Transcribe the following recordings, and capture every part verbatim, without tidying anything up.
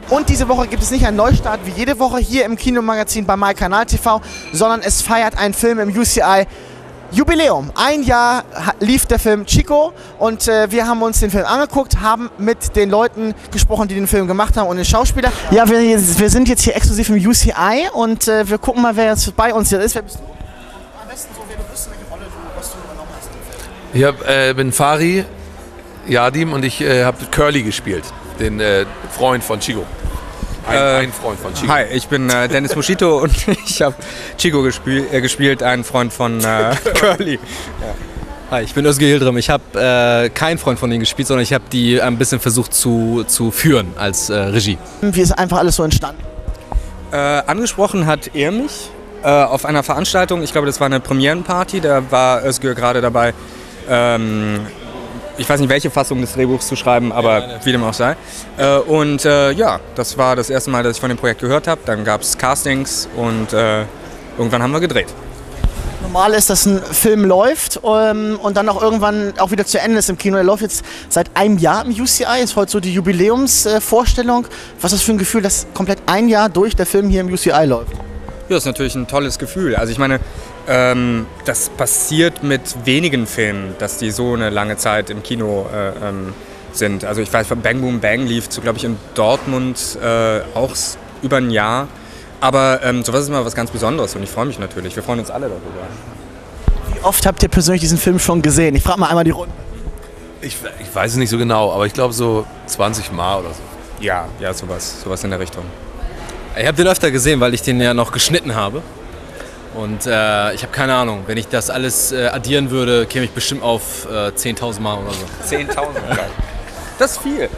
Und diese Woche gibt es nicht einen Neustart wie jede Woche hier im Kinomagazin bei MyKanal T V, sondern es feiert ein Film im U C I Jubiläum. Ein Jahr lief der Film Chico und äh, wir haben uns den Film angeguckt, haben mit den Leuten gesprochen, die den Film gemacht haben und den Schauspieler. Ja, wir, wir sind jetzt hier exklusiv im U C I und äh, wir gucken mal, wer jetzt bei uns hier ist. Wer bist du? Am besten so, wer du bist, welche Rolle du, was du übernommen hast im Film. Ich hab, äh, bin Fari Yadim und ich äh, habe Curly gespielt, den äh, Freund von Chico. Ein, äh, ein Freund von Chico. Hi, ich bin äh, Dennis Moschito und ich habe Chico gespiel, äh, gespielt, ein Freund von äh, Curly. Ja. Hi, ich bin Özge Yildirim. Ich habe äh, keinen Freund von denen gespielt, sondern ich habe die ein bisschen versucht zu, zu führen als äh, Regie. Wie ist einfach alles so entstanden? Äh, angesprochen hat er mich äh, auf einer Veranstaltung, ich glaube, das war eine Premierenparty, da war Özge gerade dabei, ähm, ich weiß nicht, welche Fassung des Drehbuchs zu schreiben, aber ja, wie dem auch sei. Äh, und äh, ja, das war das erste Mal, dass ich von dem Projekt gehört habe. Dann gab es Castings und äh, irgendwann haben wir gedreht. Normal ist, dass ein Film läuft ähm, und dann auch irgendwann auch wieder zu Ende ist im Kino. Er läuft jetzt seit einem Jahr im U C I, ist heute so die Jubiläumsvorstellung. Äh, Was ist das für ein Gefühl, dass komplett ein Jahr durch der Film hier im U C I läuft? Ja, das ist natürlich ein tolles Gefühl. Also ich meine, ähm, das passiert mit wenigen Filmen, dass die so eine lange Zeit im Kino äh, ähm, sind. Also ich weiß, Bang Boom Bang lief, so, glaube ich, in Dortmund äh, auch über ein Jahr. Aber ähm, sowas ist immer was ganz Besonderes und ich freue mich natürlich. Wir freuen uns alle darüber. Wie oft habt ihr persönlich diesen Film schon gesehen? Ich frage mal einmal die Runde. Ich, ich weiß es nicht so genau, aber ich glaube so zwanzig Mal oder so. Ja, ja, sowas, sowas in der Richtung. Ich habe den öfter gesehen, weil ich den ja noch geschnitten habe. Und äh, ich habe keine Ahnung, wenn ich das alles äh, addieren würde, käme ich bestimmt auf äh, zehntausend Mal oder so. zehntausend, geil. Das ist viel.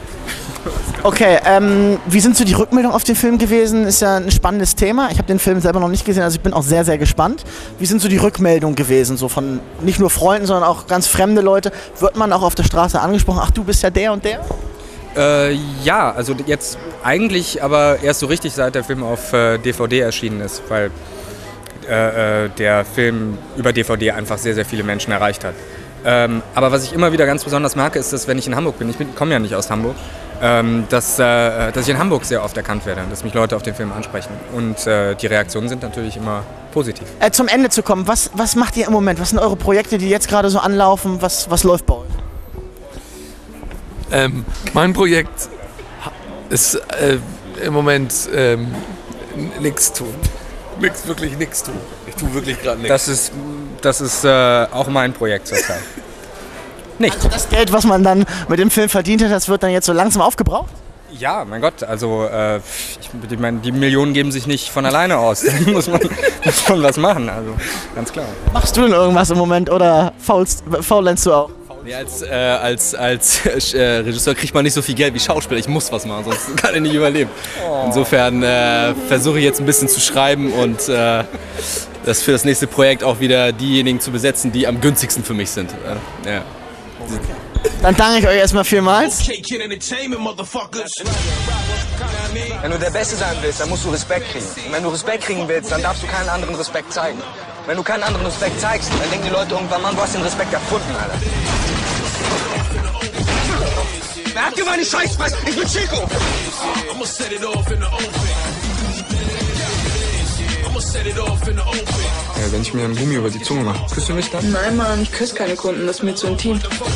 Okay, ähm, wie sind so die Rückmeldungen auf den Film gewesen? Ist ja ein spannendes Thema. Ich habe den Film selber noch nicht gesehen, also ich bin auch sehr, sehr gespannt. Wie sind so die Rückmeldungen gewesen? So von nicht nur Freunden, sondern auch ganz fremde Leute. Wird man auch auf der Straße angesprochen, ach du bist ja der und der? Äh, ja, also jetzt eigentlich aber erst so richtig, seit der Film auf äh, D V D erschienen ist, weil äh, der Film über D V D einfach sehr, sehr viele Menschen erreicht hat. Ähm, aber was ich immer wieder ganz besonders merke, ist, dass wenn ich in Hamburg bin, ich komme ja nicht aus Hamburg, ähm, dass, äh, dass ich in Hamburg sehr oft erkannt werde, dass mich Leute auf den Film ansprechen. Und äh, die Reaktionen sind natürlich immer positiv. Äh, zum Ende zu kommen, was, was macht ihr im Moment? Was sind eure Projekte, die jetzt gerade so anlaufen? Was, was läuft bei euch? Ähm, mein Projekt ist äh, im Moment ähm, nichts tun. Nix, wirklich nichts tun. Ich tue wirklich gerade nichts. Das ist, das ist äh, auch mein Projekt zurzeit. Nicht. Also das Geld, was man dann mit dem Film verdient hat, das wird dann jetzt so langsam aufgebraucht? Ja, mein Gott, also äh, ich, ich meine, die Millionen geben sich nicht von alleine aus. Da muss man, muss man was machen, also ganz klar. Machst du denn irgendwas im Moment oder faulst, faulenzt du auch? Nee, als, äh, als, als äh, Regisseur kriegt man nicht so viel Geld wie Schauspieler. Ich muss was machen, sonst kann ich nicht überleben. Oh. Insofern äh, versuche ich jetzt ein bisschen zu schreiben und äh, das für das nächste Projekt auch wieder diejenigen zu besetzen, die am günstigsten für mich sind. Äh, ja. Dann danke ich euch erstmal vielmals. Wenn du der Beste sein willst, dann musst du Respekt kriegen. Und wenn du Respekt kriegen willst, dann darfst du keinen anderen Respekt zeigen. Wenn du keinen anderen Respekt zeigst, dann denken die Leute irgendwann, Mann, du hast den Respekt erfunden, Alter. Wer hat dir meine Scheißfresse? Ich bin Chico! Ja, wenn ich mir einen Gummi über die Zunge mache, küsst du mich dann? Nein, Mann, ich küsse keine Kunden, das ist mir zu intim.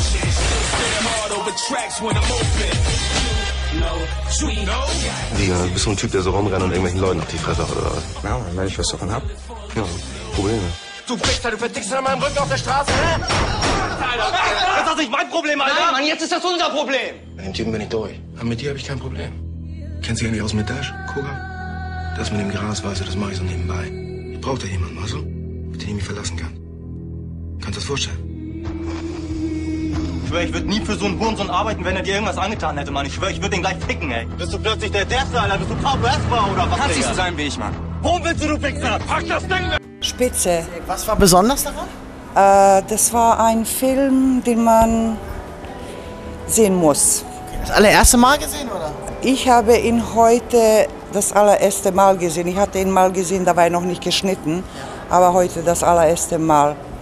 Wie, du bist so ein Typ, der so rumrennt und irgendwelchen Leuten auf die Fresse haut, oder was? Ja, wenn ich was davon hab. Ja, Probleme. Du Wichser, du verdickst an meinem Rücken auf der Straße, hä? Alter, das ist doch nicht mein Problem, Alter! Nein, Mann, jetzt ist das unser Problem! Mit dem Typen bin ich durch. Aber mit dir habe ich kein Problem. Kennst du dich eigentlich aus mit Dash, Koga? Das mit dem Gras, weißt du, das mache ich so nebenbei. Ich brauche da jemanden, weißt du? Mit dem ich mich verlassen kann. Kannst du das vorstellen? Ich schwör, ich würde nie für so einen Hurensohn arbeiten, wenn er dir irgendwas angetan hätte, Mann. Ich schwör, ich würde den gleich ficken, ey. Bist du plötzlich der Derste, Alter? Bist du Pablo Escobar oder was, Kannst nicht so sein wie ich, Mann. Worum willst du, du Wichser? Pack das Ding weg! Spitze. Was war besonders daran? Äh, das war ein Film, den man sehen muss. Okay, das allererste Mal gesehen, oder? Ich habe ihn heute das allererste Mal gesehen. Ich hatte ihn mal gesehen, da war er noch nicht geschnitten. Aber heute das allererste Mal.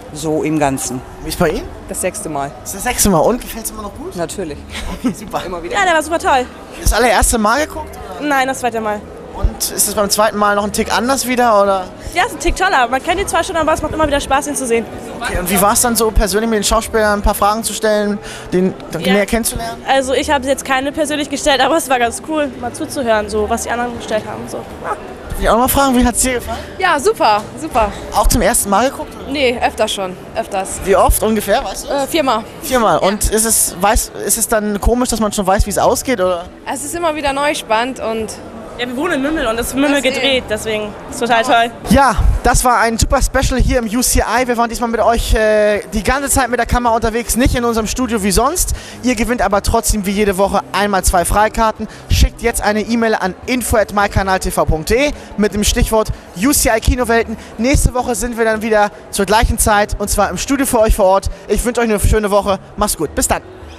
so im Ganzen. Wie ist bei Ihnen? Das sechste Mal. Das ist das sechste Mal. Und gefällt es immer noch gut? Natürlich. Okay, super. Immer wieder. Ja, der war super toll. Das allererste Mal geguckt? Oder? Nein, das zweite Mal. Und ist es beim zweiten Mal noch ein Tick anders wieder? Oder? Ja, es ist ein Tick toller. Man kennt die zwar schon, aber es macht immer wieder Spaß, ihn zu sehen. Okay, und wie war es dann so, persönlich mit den Schauspielern ein paar Fragen zu stellen, den dann Ja. näher kennenzulernen? Also ich habe jetzt keine persönlich gestellt, aber es war ganz cool, mal zuzuhören, so was die anderen gestellt haben. So. Ja. Darf ich auch noch mal fragen, wie hat es dir gefallen? Ja, super, super. Auch zum ersten Mal geguckt? Oder? Nee, öfter schon, öfters. Wie oft ungefähr, weißt du? Äh, viermal. Viermal. Und ist es, weiß, ist es dann komisch, dass man schon weiß, wie es ausgeht? Oder? Es ist immer wieder neu spannend und... Ja, wir wohnen in Mümmel und es ist Mümmel gedreht, deswegen ist total toll. Ja, das war ein super Special hier im U C I. Wir waren diesmal mit euch äh, die ganze Zeit mit der Kamera unterwegs, nicht in unserem Studio wie sonst. Ihr gewinnt aber trotzdem wie jede Woche einmal zwei Freikarten. Schickt jetzt eine E-Mail an info at mykanaltv punkt de mit dem Stichwort U C I Kinowelten. Nächste Woche sind wir dann wieder zur gleichen Zeit und zwar im Studio für euch vor Ort. Ich wünsche euch eine schöne Woche. Macht's gut. Bis dann.